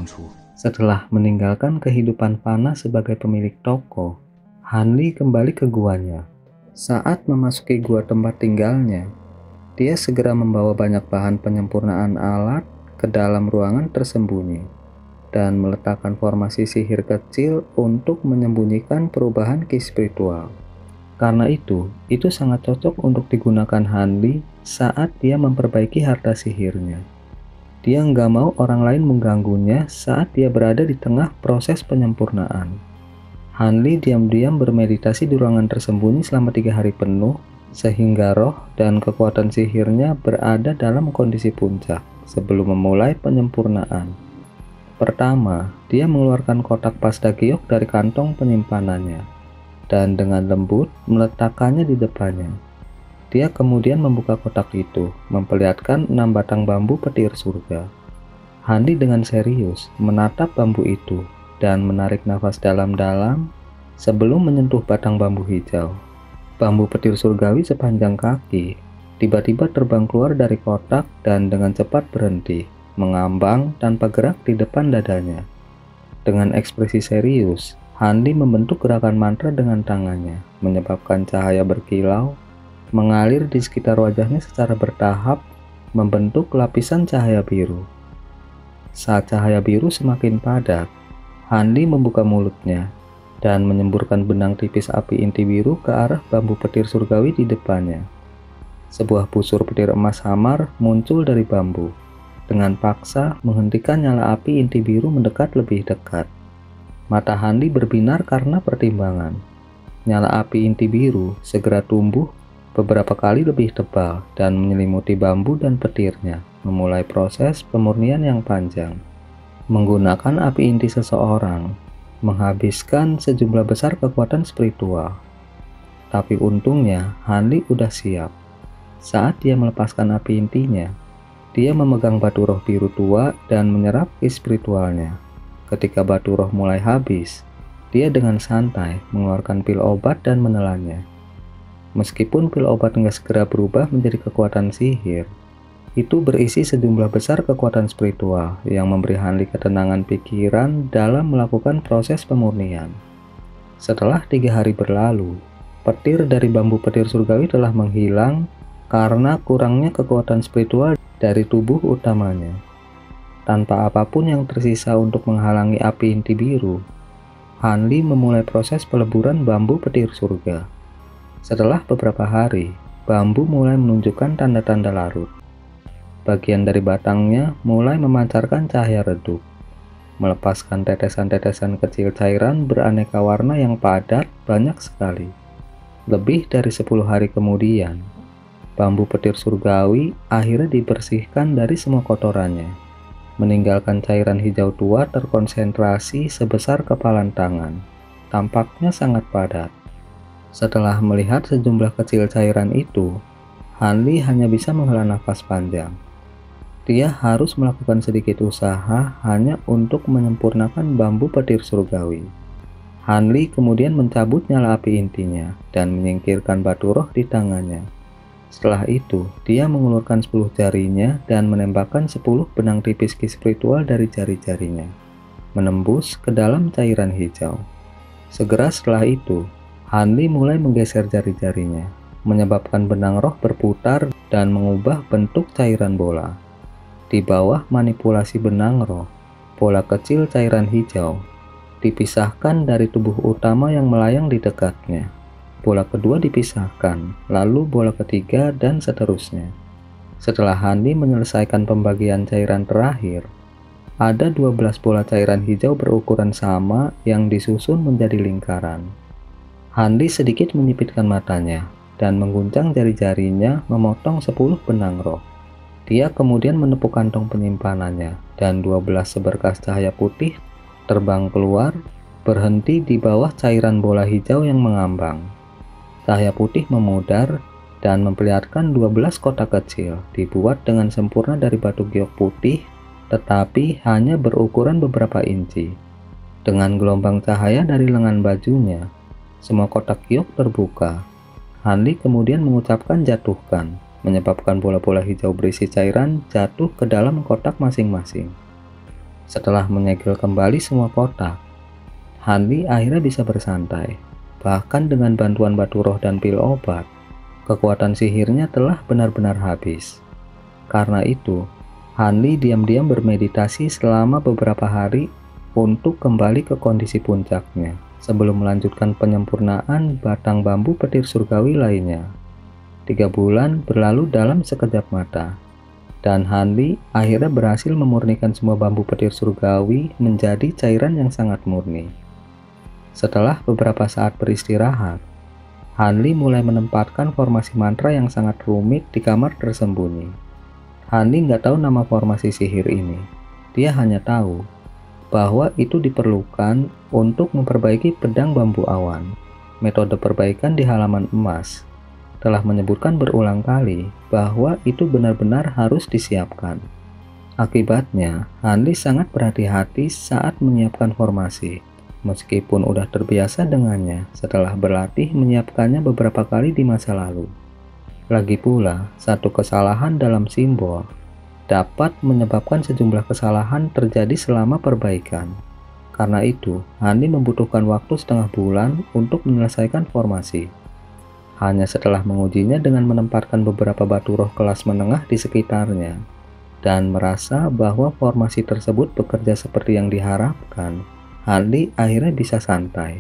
Setelah meninggalkan kehidupan fana sebagai pemilik toko, Hanli kembali ke guanya. Saat memasuki gua tempat tinggalnya, dia segera membawa banyak bahan penyempurnaan alat ke dalam ruangan tersembunyi dan meletakkan formasi sihir kecil untuk menyembunyikan perubahan ki spiritual. Karena itu sangat cocok untuk digunakan Hanli saat dia memperbaiki harta sihirnya. Dia nggak mau orang lain mengganggunya saat dia berada di tengah proses penyempurnaan. Hanli diam-diam bermeditasi di ruangan tersembunyi selama 3 hari penuh, sehingga roh dan kekuatan sihirnya berada dalam kondisi puncak sebelum memulai penyempurnaan. Pertama, dia mengeluarkan kotak pasta giok dari kantong penyimpanannya, dan dengan lembut meletakkannya di depannya. Dia kemudian membuka kotak itu, memperlihatkan 6 batang bambu petir surga. Hanli dengan serius menatap bambu itu dan menarik nafas dalam-dalam sebelum menyentuh batang bambu hijau. Bambu petir surgawi sepanjang kaki tiba-tiba terbang keluar dari kotak dan dengan cepat berhenti, mengambang tanpa gerak di depan dadanya. Dengan ekspresi serius, Hanli membentuk gerakan mantra dengan tangannya, menyebabkan cahaya berkilau mengalir di sekitar wajahnya secara bertahap, membentuk lapisan cahaya biru. Saat cahaya biru semakin padat, Hanli membuka mulutnya dan menyemburkan benang tipis api inti biru ke arah bambu petir surgawi di depannya. Sebuah busur petir emas samar muncul dari bambu, dengan paksa menghentikan nyala api inti biru mendekat lebih dekat. Mata Hanli berbinar karena pertimbangan. Nyala api inti biru segera tumbuh beberapa kali lebih tebal dan menyelimuti bambu dan petirnya, memulai proses pemurnian yang panjang. Menggunakan api inti seseorang menghabiskan sejumlah besar kekuatan spiritual. Tapi untungnya Hanli udah siap. Saat dia melepaskan api intinya, dia memegang batu roh biru tua dan menyerap ki spiritualnya. Ketika batu roh mulai habis, dia dengan santai mengeluarkan pil obat dan menelannya. Meskipun pil obat nggak segera berubah menjadi kekuatan sihir, itu berisi sejumlah besar kekuatan spiritual yang memberi Hanli ketenangan pikiran dalam melakukan proses pemurnian. Setelah 3 hari berlalu, petir dari bambu petir surgawi telah menghilang karena kurangnya kekuatan spiritual dari tubuh utamanya. Tanpa apapun yang tersisa untuk menghalangi api inti biru, Hanli memulai proses peleburan bambu petir surga. Setelah beberapa hari, bambu mulai menunjukkan tanda-tanda larut. Bagian dari batangnya mulai memancarkan cahaya redup, melepaskan tetesan-tetesan kecil cairan beraneka warna yang padat banyak sekali. Lebih dari 10 hari kemudian, bambu petir surgawi akhirnya dibersihkan dari semua kotorannya, meninggalkan cairan hijau tua terkonsentrasi sebesar kepalan tangan. Tampaknya sangat padat. Setelah melihat sejumlah kecil cairan itu, Hanli hanya bisa menghela nafas panjang. Dia harus melakukan sedikit usaha hanya untuk menyempurnakan bambu petir surgawi. Hanli kemudian mencabut nyala api intinya dan menyingkirkan batu roh di tangannya. Setelah itu, dia mengulurkan 10 jarinya dan menembakkan 10 benang tipis ki spiritual dari jari-jarinya, menembus ke dalam cairan hijau. Segera setelah itu, Hanli mulai menggeser jari-jarinya, menyebabkan benang roh berputar dan mengubah bentuk cairan bola. Di bawah manipulasi benang roh, bola kecil cairan hijau dipisahkan dari tubuh utama yang melayang di dekatnya. Bola kedua dipisahkan, lalu bola ketiga, dan seterusnya. Setelah Hanli menyelesaikan pembagian cairan terakhir, ada 12 bola cairan hijau berukuran sama yang disusun menjadi lingkaran. Hanli sedikit menyipitkan matanya dan mengguncang jari-jarinya memotong 10 benang roh. Dia kemudian menepuk kantong penyimpanannya dan 12 seberkas cahaya putih terbang keluar, berhenti di bawah cairan bola hijau yang mengambang. Cahaya putih memudar dan memperlihatkan 12 kotak kecil dibuat dengan sempurna dari batu giok putih, tetapi hanya berukuran beberapa inci. Dengan gelombang cahaya dari lengan bajunya, semua kotak giok terbuka. Hanli kemudian mengucapkan jatuhkan, menyebabkan bola-bola hijau berisi cairan jatuh ke dalam kotak masing-masing. Setelah menyegel kembali semua kotak, Hanli akhirnya bisa bersantai. Bahkan dengan bantuan batu roh dan pil obat, kekuatan sihirnya telah benar-benar habis. Karena itu, Hanli diam-diam bermeditasi selama beberapa hari untuk kembali ke kondisi puncaknya sebelum melanjutkan penyempurnaan batang bambu petir surgawi lainnya. 3 bulan berlalu dalam sekejap mata, dan Hanli akhirnya berhasil memurnikan semua bambu petir surgawi menjadi cairan yang sangat murni. Setelah beberapa saat beristirahat, Hanli mulai menempatkan formasi mantra yang sangat rumit di kamar tersembunyi. Hanli nggak tahu nama formasi sihir ini. Dia hanya tahu bahwa itu diperlukan untuk memperbaiki pedang bambu awan. Metode perbaikan di halaman emas telah menyebutkan berulang kali bahwa itu benar-benar harus disiapkan. Akibatnya, Hanli sangat berhati-hati saat menyiapkan formasi, meskipun udah terbiasa dengannya setelah berlatih menyiapkannya beberapa kali di masa lalu. Lagi pula, satu kesalahan dalam simbol dapat menyebabkan sejumlah kesalahan terjadi selama perbaikan. Karena itu, Hanli membutuhkan waktu setengah bulan untuk menyelesaikan formasi. Hanya setelah mengujinya dengan menempatkan beberapa batu roh kelas menengah di sekitarnya, dan merasa bahwa formasi tersebut bekerja seperti yang diharapkan, Hanli akhirnya bisa santai.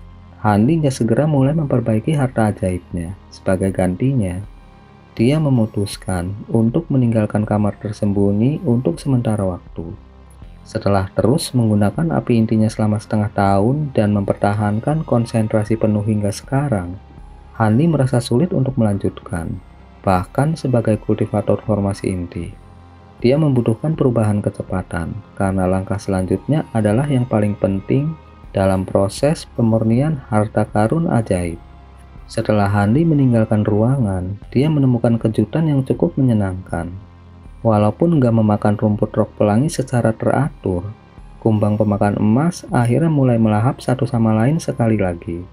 Hanli nggak segera mulai memperbaiki harta ajaibnya. Sebagai gantinya, dia memutuskan untuk meninggalkan kamar tersembunyi untuk sementara waktu. Setelah terus menggunakan api intinya selama setengah tahun dan mempertahankan konsentrasi penuh hingga sekarang, Hanli merasa sulit untuk melanjutkan, bahkan sebagai kultivator formasi inti. Dia membutuhkan perubahan kecepatan, karena langkah selanjutnya adalah yang paling penting dalam proses pemurnian harta karun ajaib. Setelah Hanli meninggalkan ruangan, dia menemukan kejutan yang cukup menyenangkan. Walaupun nggak memakan rumput rok pelangi secara teratur, kumbang pemakan emas akhirnya mulai melahap satu sama lain sekali lagi.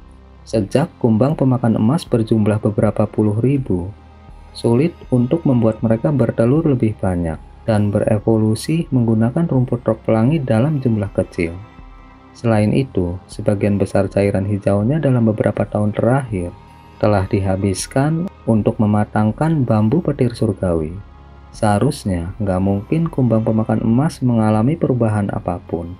Sejak kumbang pemakan emas berjumlah beberapa puluh ribu, sulit untuk membuat mereka bertelur lebih banyak dan berevolusi menggunakan rumput rok pelangi dalam jumlah kecil. Selain itu, sebagian besar cairan hijaunya dalam beberapa tahun terakhir telah dihabiskan untuk mematangkan bambu petir surgawi. Seharusnya nggak mungkin kumbang pemakan emas mengalami perubahan apapun.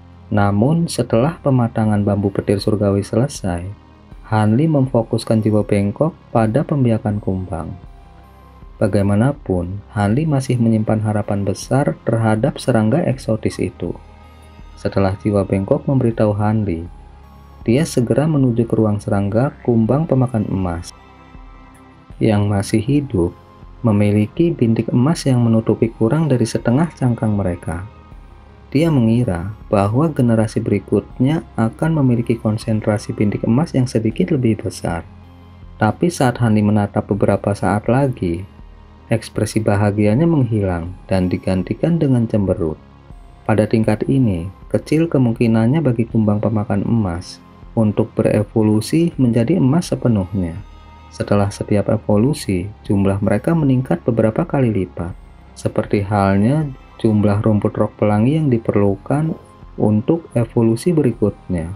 Namun setelah pematangan bambu petir surgawi selesai, Hanli memfokuskan jiwa bengkok pada pembiakan kumbang. Bagaimanapun, Hanli masih menyimpan harapan besar terhadap serangga eksotis itu. Setelah jiwa bengkok memberitahu Hanli, dia segera menuju ke ruang serangga kumbang pemakan emas. Yang masih hidup memiliki bintik emas yang menutupi kurang dari setengah cangkang mereka. Dia mengira bahwa generasi berikutnya akan memiliki konsentrasi bintik emas yang sedikit lebih besar. Tapi saat Hanli menatap beberapa saat lagi, ekspresi bahagianya menghilang dan digantikan dengan cemberut. Pada tingkat ini, kecil kemungkinannya bagi kumbang pemakan emas untuk berevolusi menjadi emas sepenuhnya. Setelah setiap evolusi, jumlah mereka meningkat beberapa kali lipat, seperti halnya jumlah rumput rok pelangi yang diperlukan untuk evolusi berikutnya.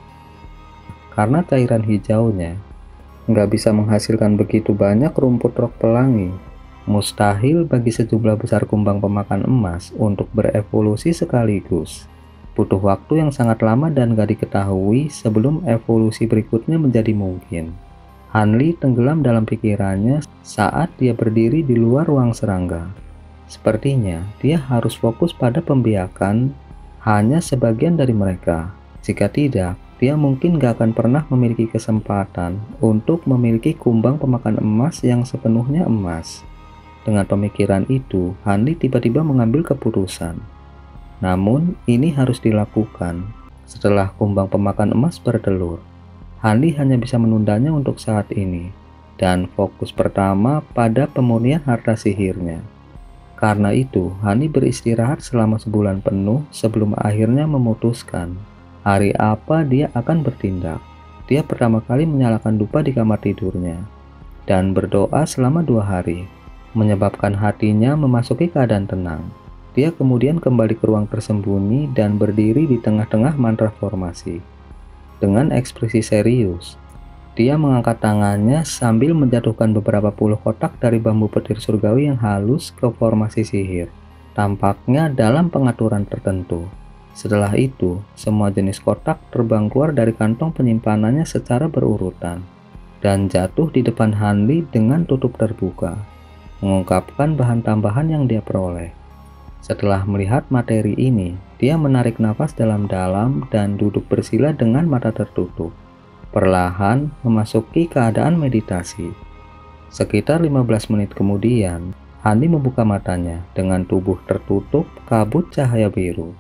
Karena cairan hijaunya nggak bisa menghasilkan begitu banyak rumput rok pelangi, mustahil bagi sejumlah besar kumbang pemakan emas untuk berevolusi sekaligus. Butuh waktu yang sangat lama dan gak diketahui sebelum evolusi berikutnya menjadi mungkin. Hanli tenggelam dalam pikirannya saat dia berdiri di luar ruang serangga. Sepertinya dia harus fokus pada pembiakan hanya sebagian dari mereka. Jika tidak, dia mungkin gak akan pernah memiliki kesempatan untuk memiliki kumbang pemakan emas yang sepenuhnya emas. Dengan pemikiran itu, Hanli tiba-tiba mengambil keputusan. Namun, ini harus dilakukan setelah kumbang pemakan emas bertelur. Hanli hanya bisa menundanya untuk saat ini, dan fokus pertama pada pemurnian harta sihirnya. Karena itu, Hanli beristirahat selama sebulan penuh sebelum akhirnya memutuskan hari apa dia akan bertindak. Dia pertama kali menyalakan dupa di kamar tidurnya, dan berdoa selama 2 hari. Menyebabkan hatinya memasuki keadaan tenang. Dia kemudian kembali ke ruang tersembunyi dan berdiri di tengah-tengah mantra formasi. Dengan ekspresi serius, dia mengangkat tangannya sambil menjatuhkan beberapa puluh kotak dari bambu petir surgawi yang halus ke formasi sihir, tampaknya dalam pengaturan tertentu. Setelah itu, semua jenis kotak terbang keluar dari kantong penyimpanannya secara berurutan dan jatuh di depan Hanli dengan tutup terbuka, mengungkapkan bahan tambahan yang dia peroleh. Setelah melihat materi ini, dia menarik nafas dalam-dalam dan duduk bersila dengan mata tertutup, perlahan memasuki keadaan meditasi. Sekitar 15 menit kemudian, Hanli membuka matanya dengan tubuh tertutup kabut cahaya biru.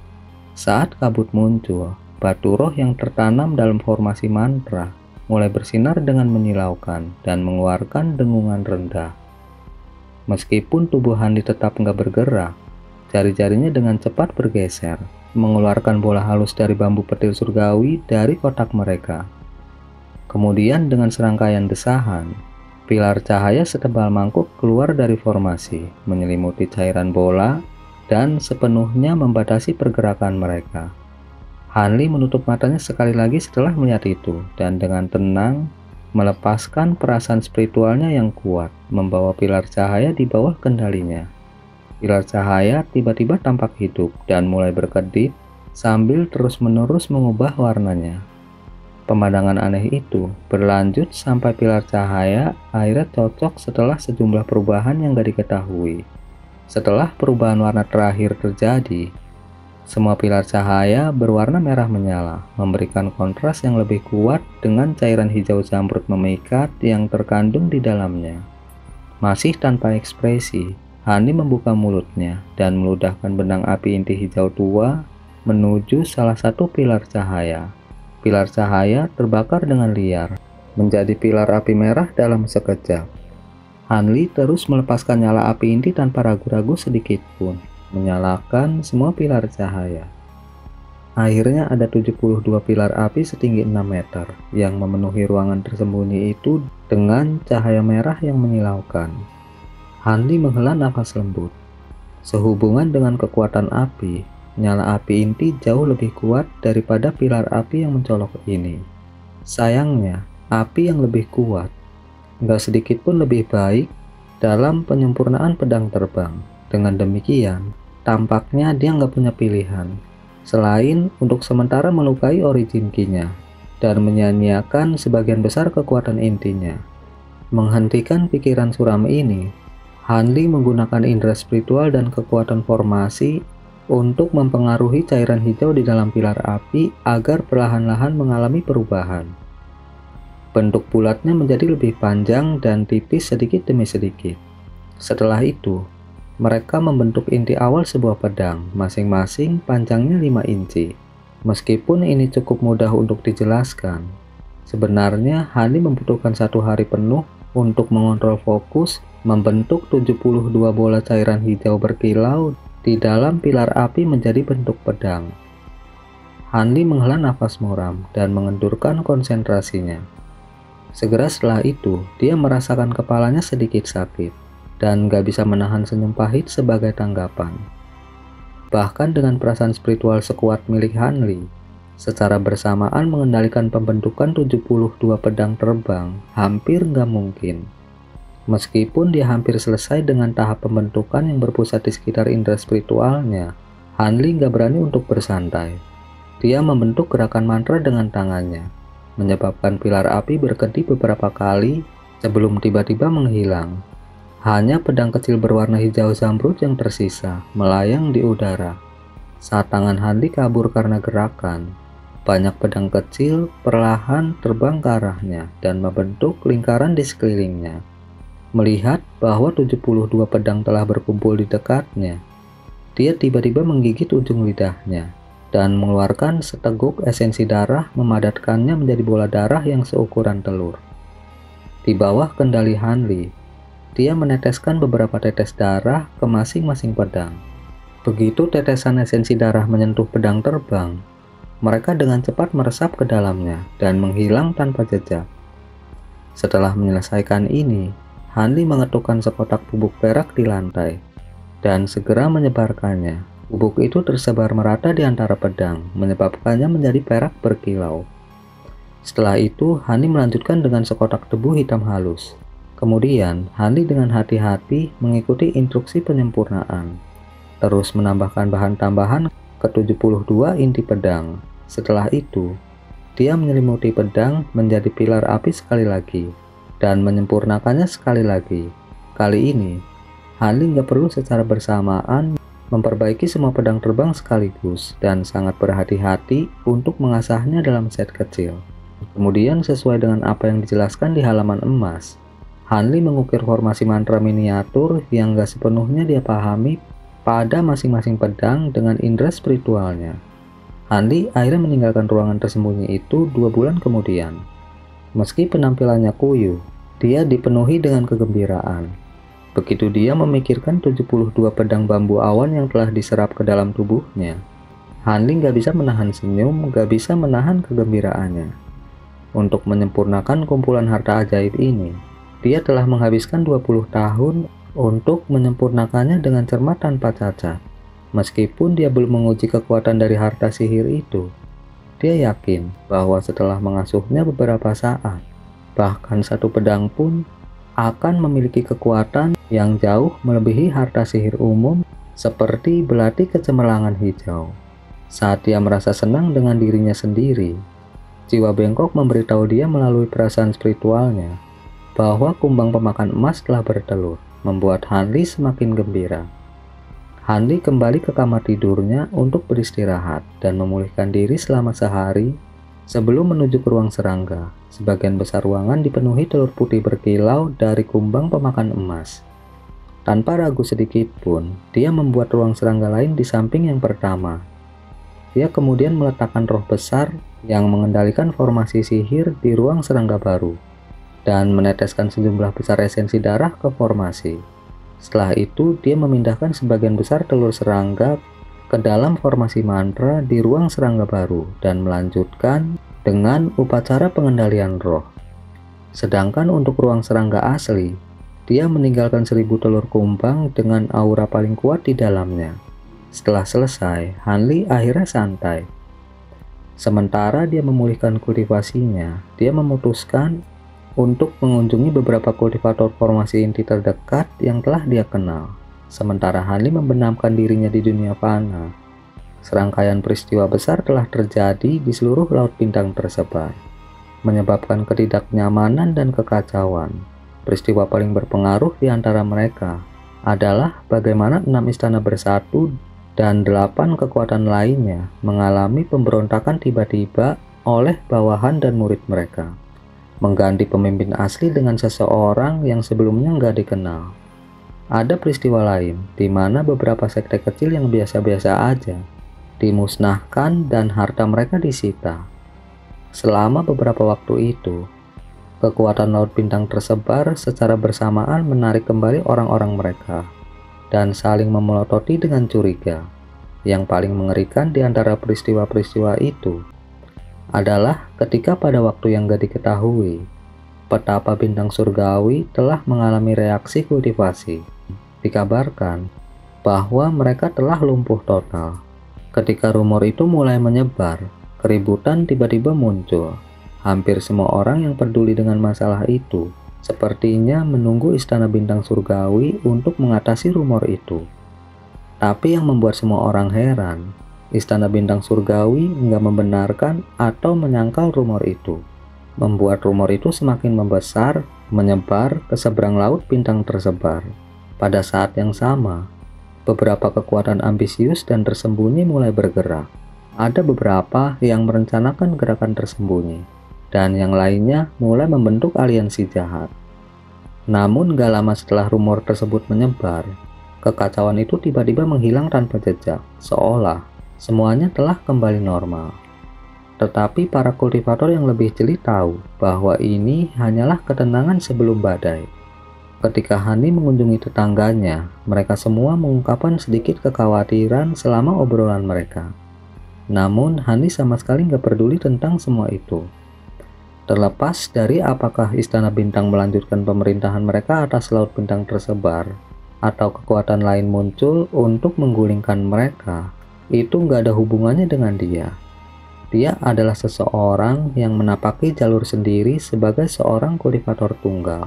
Saat kabut muncul, batu roh yang tertanam dalam formasi mantra mulai bersinar dengan menyilaukan dan mengeluarkan dengungan rendah. Meskipun tubuh Hanli tetap nggak bergerak, jari-jarinya dengan cepat bergeser, mengeluarkan bola halus dari bambu petir surgawi dari kotak mereka. Kemudian dengan serangkaian desahan, pilar cahaya setebal mangkuk keluar dari formasi, menyelimuti cairan bola, dan sepenuhnya membatasi pergerakan mereka. Hanli menutup matanya sekali lagi setelah melihat itu, dan dengan tenang, melepaskan perasaan spiritualnya yang kuat, membawa pilar cahaya di bawah kendalinya. Pilar cahaya tiba-tiba tampak hidup dan mulai berkedip sambil terus-menerus mengubah warnanya. Pemandangan aneh itu berlanjut sampai pilar cahaya akhirnya cocok setelah sejumlah perubahan yang gak diketahui. Setelah perubahan warna terakhir terjadi, semua pilar cahaya berwarna merah menyala, memberikan kontras yang lebih kuat dengan cairan hijau zamrud memikat yang terkandung di dalamnya. Masih tanpa ekspresi, Hanli membuka mulutnya dan meludahkan benang api inti hijau tua menuju salah satu pilar cahaya. Pilar cahaya terbakar dengan liar, menjadi pilar api merah dalam sekejap. Hanli terus melepaskan nyala api inti tanpa ragu-ragu sedikit pun, menyalakan semua pilar cahaya. Akhirnya ada 72 pilar api setinggi 6 meter yang memenuhi ruangan tersembunyi itu dengan cahaya merah yang menyilaukan. Hanli menghela nafas lembut. Sehubungan dengan kekuatan api, nyala api inti jauh lebih kuat daripada pilar api yang mencolok ini. Sayangnya, api yang lebih kuat nggak sedikit pun lebih baik dalam penyempurnaan pedang terbang. Dengan demikian, tampaknya dia nggak punya pilihan selain untuk sementara melukai origin ki-nya dan menyia-nyiakan sebagian besar kekuatan intinya. Menghentikan pikiran suram ini, Hanli menggunakan indera spiritual dan kekuatan formasi untuk mempengaruhi cairan hijau di dalam pilar api agar perlahan-lahan mengalami perubahan. Bentuk bulatnya menjadi lebih panjang dan tipis sedikit demi sedikit. Setelah itu, mereka membentuk inti awal sebuah pedang, masing-masing panjangnya 5 inci. Meskipun ini cukup mudah untuk dijelaskan, sebenarnya Hanli membutuhkan 1 hari penuh untuk mengontrol fokus membentuk 72 bola cairan hijau berkilau di dalam pilar api menjadi bentuk pedang. Hanli menghela nafas muram dan mengendurkan konsentrasinya. Segera setelah itu, dia merasakan kepalanya sedikit sakit dan gak bisa menahan senyum pahit sebagai tanggapan. Bahkan dengan perasaan spiritual sekuat milik Hanli, secara bersamaan mengendalikan pembentukan 72 pedang terbang hampir gak mungkin. Meskipun dia hampir selesai dengan tahap pembentukan yang berpusat di sekitar indera spiritualnya, Hanli gak berani untuk bersantai. Dia membentuk gerakan mantra dengan tangannya, menyebabkan pilar api berkedip beberapa kali sebelum tiba-tiba menghilang. Hanya pedang kecil berwarna hijau zamrud yang tersisa, melayang di udara. Saat tangan Hanli kabur karena gerakan, banyak pedang kecil perlahan terbang ke arahnya dan membentuk lingkaran di sekelilingnya. Melihat bahwa 72 pedang telah berkumpul di dekatnya, dia tiba-tiba menggigit ujung lidahnya dan mengeluarkan seteguk esensi darah, memadatkannya menjadi bola darah yang seukuran telur. Di bawah kendali Hanli, dia meneteskan beberapa tetes darah ke masing-masing pedang. Begitu tetesan esensi darah menyentuh pedang terbang, mereka dengan cepat meresap ke dalamnya dan menghilang tanpa jejak. Setelah menyelesaikan ini, Hanli mengetukkan sekotak bubuk perak di lantai. dan segera menyebarkannya. Bubuk itu tersebar merata di antara pedang, menyebabkannya menjadi perak berkilau. Setelah itu, Hani melanjutkan dengan sekotak debu hitam halus. Kemudian, Hani dengan hati-hati mengikuti instruksi penyempurnaan, terus menambahkan bahan tambahan ke 72 inti pedang. Setelah itu, dia menyelimuti pedang menjadi pilar api sekali lagi, dan menyempurnakannya sekali lagi. Kali ini, Hanli nggak perlu secara bersamaan memperbaiki semua pedang terbang sekaligus, dan sangat berhati-hati untuk mengasahnya dalam set kecil. Kemudian, sesuai dengan apa yang dijelaskan di halaman emas, Hanli mengukir formasi mantra miniatur yang nggak sepenuhnya dia pahami pada masing-masing pedang dengan indera spiritualnya. Hanli akhirnya meninggalkan ruangan tersembunyi itu 2 bulan kemudian. Meski penampilannya kuyuh, dia dipenuhi dengan kegembiraan. Begitu dia memikirkan 72 pedang bambu awan yang telah diserap ke dalam tubuhnya, Hanli gak bisa menahan senyum, gak bisa menahan kegembiraannya. Untuk menyempurnakan kumpulan harta ajaib ini, dia telah menghabiskan 20 tahun untuk menyempurnakannya dengan cermat tanpa cacat. Meskipun dia belum menguji kekuatan dari harta sihir itu, dia yakin bahwa setelah mengasuhnya beberapa saat, bahkan satu pedang pun akan memiliki kekuatan yang jauh melebihi harta sihir umum seperti belati kecemerlangan hijau. Saat dia merasa senang dengan dirinya sendiri, jiwa bengkok memberitahu dia melalui perasaan spiritualnya bahwa kumbang pemakan emas telah bertelur, membuat Hanli semakin gembira. Hanli kembali ke kamar tidurnya untuk beristirahat dan memulihkan diri selama sehari sebelum menuju ke ruang serangga. Sebagian besar ruangan dipenuhi telur putih berkilau dari kumbang pemakan emas. Tanpa ragu sedikit pun, dia membuat ruang serangga lain di samping yang pertama. Dia kemudian meletakkan roh besar yang mengendalikan formasi sihir di ruang serangga baru dan meneteskan sejumlah besar esensi darah ke formasi. Setelah itu, dia memindahkan sebagian besar telur serangga ke dalam formasi mantra di ruang serangga baru dan melanjutkan dengan upacara pengendalian roh. Sedangkan untuk ruang serangga asli, dia meninggalkan 1000 telur kumbang dengan aura paling kuat di dalamnya. Setelah selesai, Hanli akhirnya santai. Sementara dia memulihkan kultivasinya, dia memutuskan untuk mengunjungi beberapa kultivator formasi inti terdekat yang telah dia kenal. Sementara Hanli membenamkan dirinya di dunia fana, serangkaian peristiwa besar telah terjadi di seluruh laut bintang tersebar, menyebabkan ketidaknyamanan dan kekacauan. Peristiwa paling berpengaruh di antara mereka adalah bagaimana 6 istana bersatu dan 8 kekuatan lainnya mengalami pemberontakan tiba-tiba oleh bawahan dan murid mereka, mengganti pemimpin asli dengan seseorang yang sebelumnya nggak dikenal. Ada peristiwa lain di mana beberapa sekte kecil yang biasa-biasa aja dimusnahkan dan harta mereka disita. Selama beberapa waktu itu, kekuatan laut bintang tersebar secara bersamaan menarik kembali orang-orang mereka dan saling memelototi dengan curiga. Yang paling mengerikan di antara peristiwa-peristiwa itu adalah ketika pada waktu yang gak diketahui, petapa bintang surgawi telah mengalami reaksi kultivasi. Dikabarkan bahwa mereka telah lumpuh total. Ketika rumor itu mulai menyebar, keributan tiba-tiba muncul. Hampir semua orang yang peduli dengan masalah itu sepertinya menunggu istana bintang surgawi untuk mengatasi rumor itu. Tapi yang membuat semua orang heran, Istana Bintang Surgawi nggak membenarkan atau menyangkal rumor itu, membuat rumor itu semakin membesar, menyebar ke seberang laut bintang tersebar. Pada saat yang sama, beberapa kekuatan ambisius dan tersembunyi mulai bergerak. Ada beberapa yang merencanakan gerakan tersembunyi, dan yang lainnya mulai membentuk aliansi jahat. Namun gak lama setelah rumor tersebut menyebar, kekacauan itu tiba-tiba menghilang tanpa jejak, seolah semuanya telah kembali normal. Tetapi para kultivator yang lebih jeli tahu bahwa ini hanyalah ketenangan sebelum badai. Ketika Hani mengunjungi tetangganya, mereka semua mengungkapkan sedikit kekhawatiran selama obrolan mereka. Namun Hani sama sekali nggak peduli tentang semua itu. Terlepas dari apakah Istana Bintang melanjutkan pemerintahan mereka atas laut bintang tersebar, atau kekuatan lain muncul untuk menggulingkan mereka, itu nggak ada hubungannya dengan dia. Dia adalah seseorang yang menapaki jalur sendiri sebagai seorang kultivator tunggal.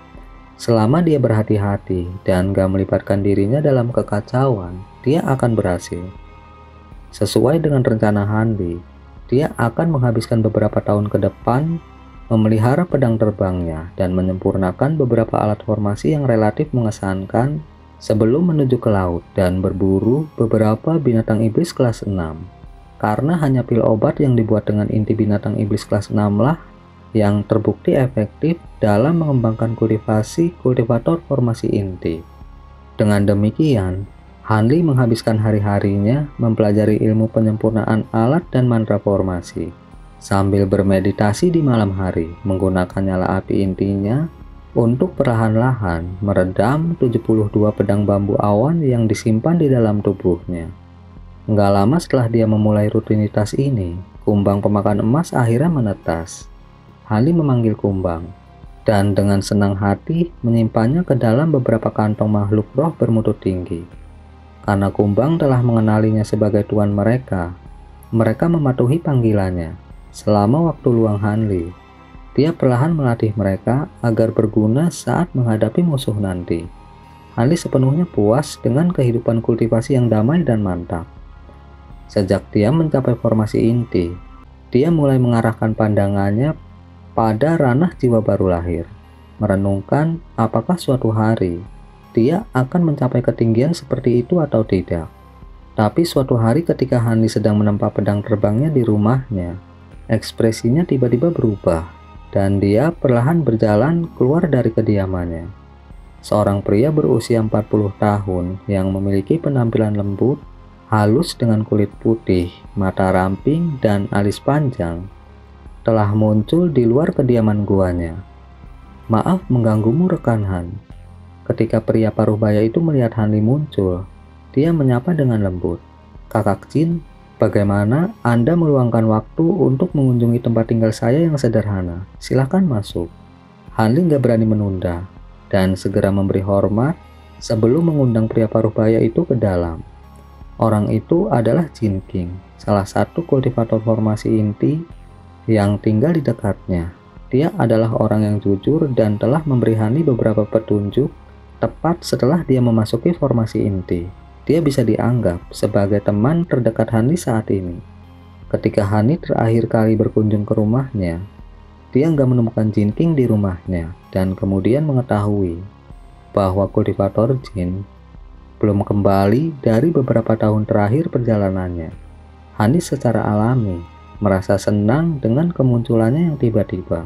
Selama dia berhati-hati dan gak melibatkan dirinya dalam kekacauan, dia akan berhasil. Sesuai dengan rencana Hanli, dia akan menghabiskan beberapa tahun ke depan memelihara pedang terbangnya dan menyempurnakan beberapa alat formasi yang relatif mengesankan sebelum menuju ke laut dan berburu beberapa binatang iblis kelas 6. Karena hanya pil obat yang dibuat dengan inti binatang iblis kelas 6 lah yang terbukti efektif dalam mengembangkan kultivasi kultivator formasi inti. Dengan demikian, Hanli menghabiskan hari-harinya mempelajari ilmu penyempurnaan alat dan mantra formasi, sambil bermeditasi di malam hari menggunakan nyala api intinya untuk perlahan-lahan meredam 72 pedang bambu awan yang disimpan di dalam tubuhnya. Nggak lama setelah dia memulai rutinitas ini, kumbang pemakan emas akhirnya menetas. Hanli memanggil kumbang, dan dengan senang hati menyimpannya ke dalam beberapa kantong makhluk roh bermutu tinggi. Karena kumbang telah mengenalinya sebagai tuan mereka mematuhi panggilannya. Selama waktu luang Hanli, dia perlahan melatih mereka agar berguna saat menghadapi musuh nanti. Hanli sepenuhnya puas dengan kehidupan kultivasi yang damai dan mantap. Sejak dia mencapai formasi inti, dia mulai mengarahkan pandangannya pada ranah jiwa baru lahir, merenungkan apakah suatu hari dia akan mencapai ketinggian seperti itu atau tidak. Tapi suatu hari ketika Hanli sedang menempa pedang terbangnya di rumahnya, ekspresinya tiba-tiba berubah dan dia perlahan berjalan keluar dari kediamannya. Seorang pria berusia 40 tahun yang memiliki penampilan lembut, halus dengan kulit putih, mata ramping, dan alis panjang, telah muncul di luar kediaman guanya. "Maaf mengganggumu, rekan Han." Ketika pria paruh baya itu melihat Hanli muncul, dia menyapa dengan lembut. "Kakak Jin, bagaimana Anda meluangkan waktu untuk mengunjungi tempat tinggal saya yang sederhana? Silahkan masuk." Hanli nggak berani menunda, dan segera memberi hormat sebelum mengundang pria paruh baya itu ke dalam. Orang itu adalah Jin King, salah satu kultivator formasi inti yang tinggal di dekatnya. Dia adalah orang yang jujur dan telah memberi Hanli beberapa petunjuk tepat setelah dia memasuki formasi inti. Dia bisa dianggap sebagai teman terdekat Hanli saat ini. Ketika Hanli terakhir kali berkunjung ke rumahnya, dia nggak menemukan Jin King di rumahnya dan kemudian mengetahui bahwa kultivator Jin belum kembali dari beberapa tahun terakhir perjalanannya. Hanli secara alami merasa senang dengan kemunculannya yang tiba-tiba.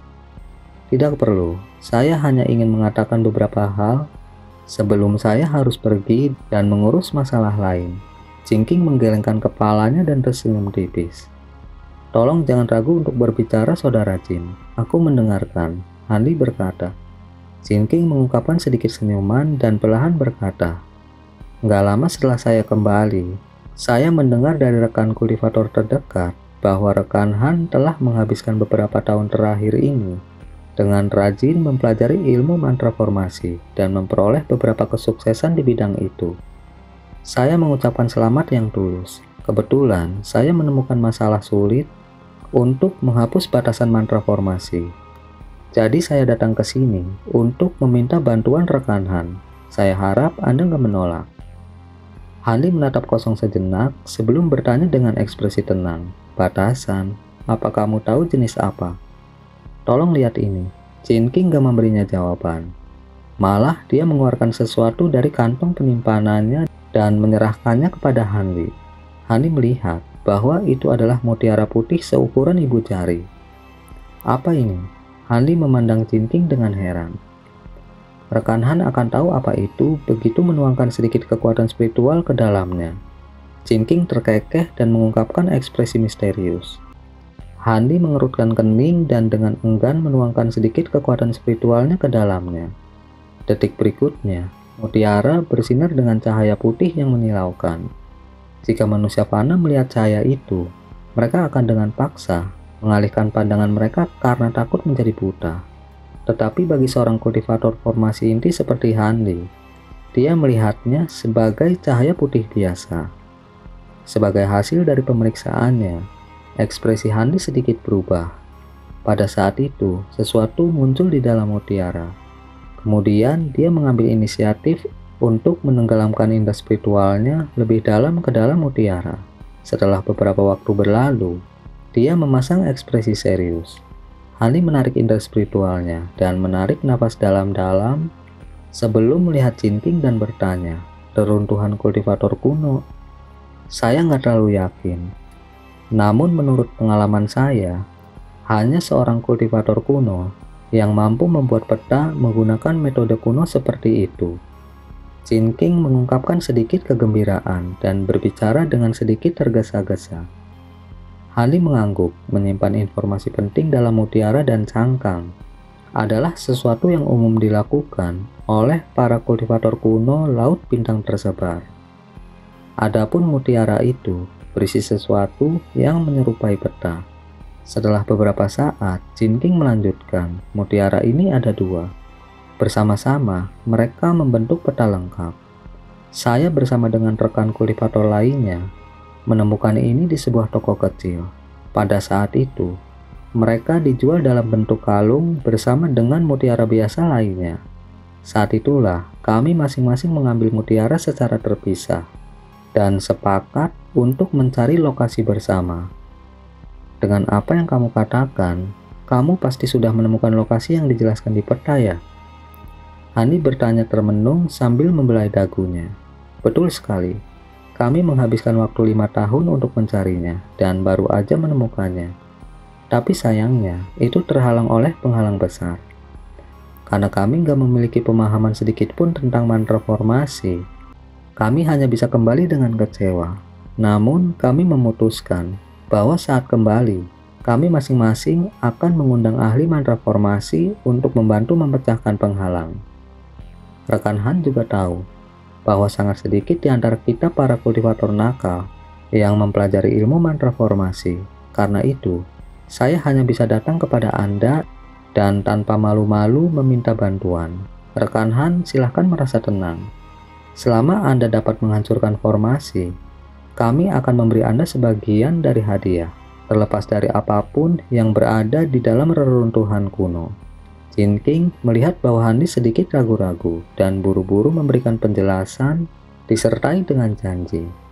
"Tidak perlu, saya hanya ingin mengatakan beberapa hal sebelum saya harus pergi dan mengurus masalah lain." Jin King menggelengkan kepalanya dan tersenyum tipis. "Tolong jangan ragu untuk berbicara, saudara Jin. Aku mendengarkan," Hanli berkata. Jin King mengungkapkan sedikit senyuman dan perlahan berkata, "Nggak lama setelah saya kembali, saya mendengar dari rekan kultivator terdekat bahwa rekan Han telah menghabiskan beberapa tahun terakhir ini dengan rajin mempelajari ilmu mantra formasi dan memperoleh beberapa kesuksesan di bidang itu. Saya mengucapkan selamat yang tulus. Kebetulan saya menemukan masalah sulit untuk menghapus batasan mantra formasi. Jadi saya datang ke sini untuk meminta bantuan rekan Han. Saya harap Anda nggak menolak." Hanli menatap kosong sejenak sebelum bertanya dengan ekspresi tenang. "Batasan? Apa kamu tahu jenis apa?" "Tolong lihat ini." Jin King gak memberinya jawaban. Malah dia mengeluarkan sesuatu dari kantong penyimpanannya dan menyerahkannya kepada Hanli. Hanli melihat bahwa itu adalah mutiara putih seukuran ibu jari. "Apa ini?" Hanli memandang Jin King dengan heran. Rekan Han akan tahu apa itu begitu menuangkan sedikit kekuatan spiritual ke dalamnya. Jin King terkekeh dan mengungkapkan ekspresi misterius. Hanli mengerutkan kening dan dengan enggan menuangkan sedikit kekuatan spiritualnya ke dalamnya. Detik berikutnya, mutiara bersinar dengan cahaya putih yang menyilaukan. Jika manusia fana melihat cahaya itu, mereka akan dengan paksa mengalihkan pandangan mereka karena takut menjadi buta. Tetapi bagi seorang kultivator formasi inti seperti Hanli, dia melihatnya sebagai cahaya putih biasa. Sebagai hasil dari pemeriksaannya, ekspresi Hanli sedikit berubah. Pada saat itu, sesuatu muncul di dalam mutiara. Kemudian, dia mengambil inisiatif untuk menenggelamkan indera spiritualnya lebih dalam ke dalam mutiara. Setelah beberapa waktu berlalu, dia memasang ekspresi serius. Hanli menarik indera spiritualnya dan menarik napas dalam-dalam sebelum melihat Qin King dan bertanya, "Reruntuhan kultivator kuno?" Saya nggak terlalu yakin. Namun menurut pengalaman saya, hanya seorang kultivator kuno yang mampu membuat peta menggunakan metode kuno seperti itu. Qin King mengungkapkan sedikit kegembiraan dan berbicara dengan sedikit tergesa-gesa. Hanli mengangguk, menyimpan informasi penting dalam mutiara dan cangkang adalah sesuatu yang umum dilakukan oleh para kultivator kuno laut bintang tersebar. Adapun mutiara itu berisi sesuatu yang menyerupai peta. Setelah beberapa saat, Qin King melanjutkan, mutiara ini ada dua. Bersama-sama, mereka membentuk peta lengkap. Saya bersama dengan rekan kultivator lainnya menemukan ini di sebuah toko kecil. Pada saat itu, mereka dijual dalam bentuk kalung bersama dengan mutiara biasa lainnya. Saat itulah kami masing-masing mengambil mutiara secara terpisah dan sepakat untuk mencari lokasi bersama. Dengan apa yang kamu katakan, kamu pasti sudah menemukan lokasi yang dijelaskan di peta ya? Hanli bertanya termenung sambil membelai dagunya. Betul sekali. Kami menghabiskan waktu 5 tahun untuk mencarinya dan baru aja menemukannya. Tapi sayangnya, itu terhalang oleh penghalang besar. Karena kami nggak memiliki pemahaman sedikit pun tentang mantra formasi, kami hanya bisa kembali dengan kecewa. Namun, kami memutuskan bahwa saat kembali, kami masing-masing akan mengundang ahli mantra formasi untuk membantu memecahkan penghalang. Rekan Han juga tahu bahwa sangat sedikit di antara kita para kultivator nakal yang mempelajari ilmu mantra formasi. Karena itu, saya hanya bisa datang kepada Anda dan tanpa malu-malu meminta bantuan. Rekan Han, silahkan merasa tenang. Selama Anda dapat menghancurkan formasi, kami akan memberi Anda sebagian dari hadiah, terlepas dari apapun yang berada di dalam reruntuhan kuno. Qin King melihat bahwa Hanli sedikit ragu-ragu dan buru-buru memberikan penjelasan disertai dengan janji.